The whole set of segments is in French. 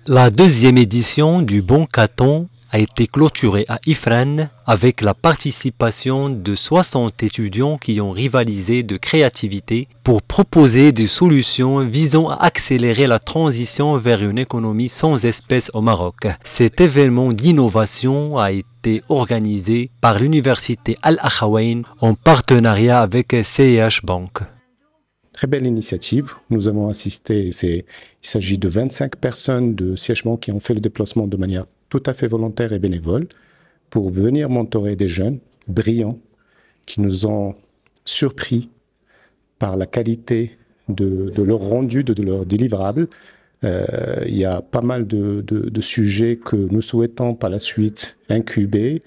La deuxième édition du Bancathon a été clôturée à Ifrane avec la participation de 60 étudiants qui ont rivalisé de créativité pour proposer des solutions visant à accélérer la transition vers une économie sans espèces au Maroc. Cet événement d'innovation a été organisé par l'université Al-Akhawayn en partenariat avec CIH Bank. Très belle initiative. Nous avons assisté, il s'agit de 25 personnes de CIH Bank qui ont fait le déplacement de manière tout à fait volontaire et bénévole pour venir mentorer des jeunes brillants qui nous ont surpris par la qualité de leur rendu, de leur délivrable. Il y a pas mal de sujets que nous souhaitons par la suite incuber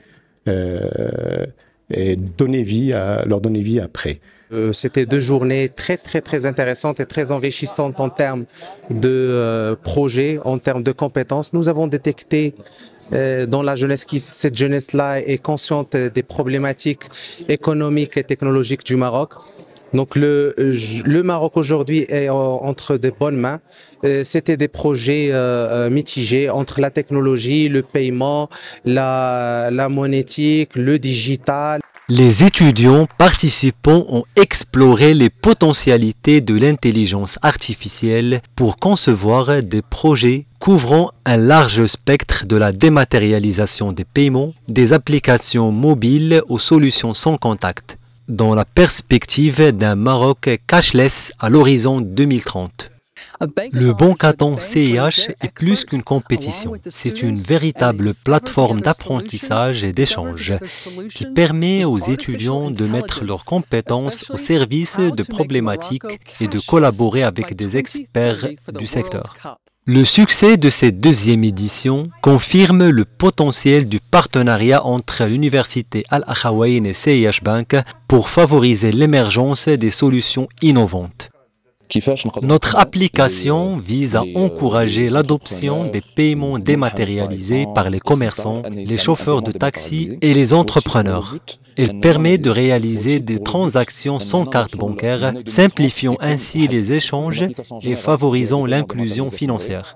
et leur donner vie après. C'était 2 journées très intéressantes et très enrichissantes en termes de projets, en termes de compétences. Nous avons détecté dans la jeunesse cette jeunesse-là est consciente des problématiques économiques et technologiques du Maroc. Donc le Maroc aujourd'hui est entre de bonnes mains. C'était des projets mitigés entre la technologie, le paiement, la monétique, le digital. Les étudiants participants ont exploré les potentialités de l'intelligence artificielle pour concevoir des projets couvrant un large spectre de la dématérialisation des paiements, des applications mobiles aux solutions sans contact, dans la perspective d'un Maroc cashless à l'horizon 2030. Le Bancathon CIH est plus qu'une compétition, c'est une véritable plateforme d'apprentissage et d'échange qui permet aux étudiants de mettre leurs compétences au service de problématiques et de collaborer avec des experts du secteur. Le succès de cette deuxième édition confirme le potentiel du partenariat entre l'université Al-Akhawayn et CIH Bank pour favoriser l'émergence des solutions innovantes. Notre application vise à encourager l'adoption des paiements dématérialisés par les commerçants, les chauffeurs de taxi et les entrepreneurs. Elle permet de réaliser des transactions sans carte bancaire, simplifiant ainsi les échanges et favorisant l'inclusion financière.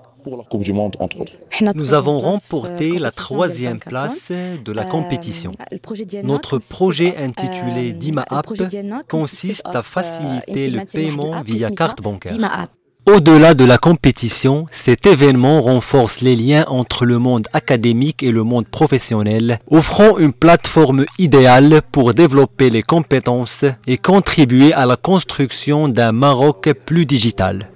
Nous avons remporté la 3e place de la compétition. Notre projet intitulé Dima App consiste à faciliter le paiement via carte bancaire. Au-delà de la compétition, cet événement renforce les liens entre le monde académique et le monde professionnel, offrant une plateforme idéale pour développer les compétences et contribuer à la construction d'un Maroc plus digital.